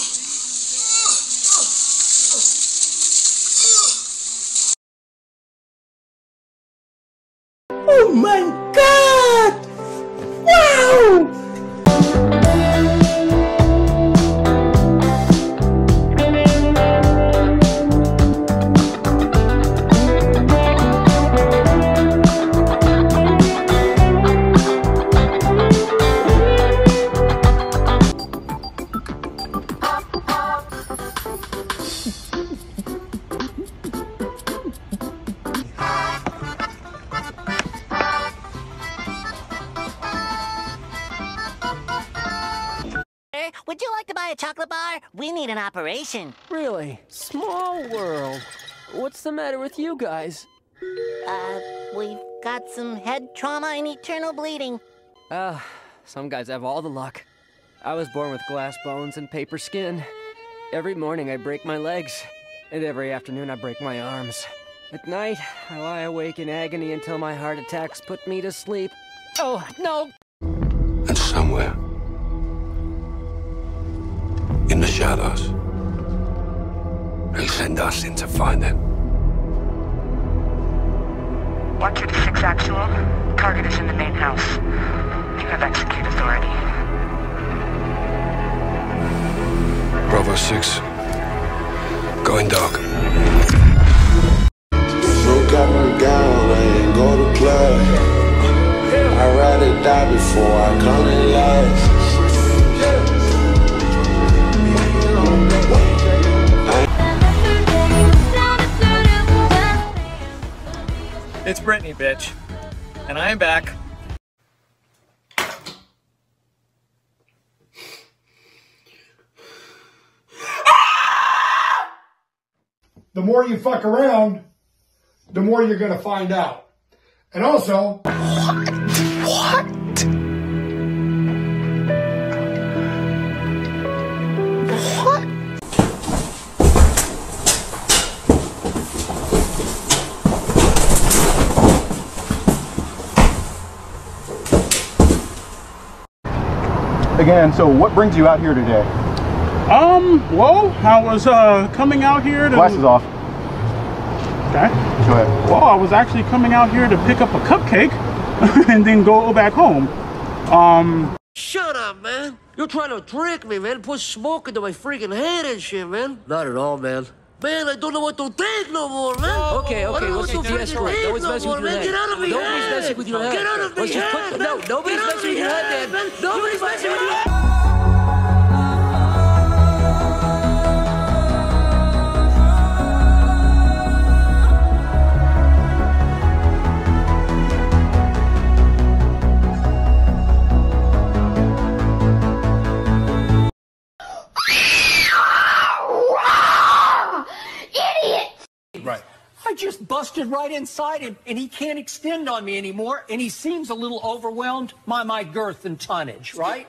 Oh my God! Wow! Would you like to buy a chocolate bar? We need an operation. Really? Small world. What's the matter with you guys? We've got some head trauma and eternal bleeding. Some guys have all the luck. I was born with glass bones and paper skin. Every morning I break my legs, and every afternoon I break my arms. At night, I lie awake in agony until my heart attacks put me to sleep. Oh, no! And somewhere in the shadows, they send us in to find them. 126 actual. Target is in the main house. You have execute authority. Bravo 6, going dark. Look at my gown, I ain't go to class. I'd rather die before I come in last. It's Brittany, bitch. And I am back. The more you fuck around, the more you're gonna find out. And also... What? Again, so what brings you out here today? Well, I was coming out here to... Glasses off. Okay. Go ahead. Well, I was actually coming out here to pick up a cupcake and then go back home. Shut up, man. You're trying to trick me, man. Put smoke into my freaking head and shit, man. Not at all, man. Man, I don't know what to think no more, man. Okay, what's the de-escalate? Nobody's messing with your head. Get out of my head. Nobody's messing with your head. Get out of my head, No, nobody's messing with your head, man. Nobody's messing with your head. Right. I just busted right inside him, and he can't extend on me anymore, and he seems a little overwhelmed by my girth and tonnage, right?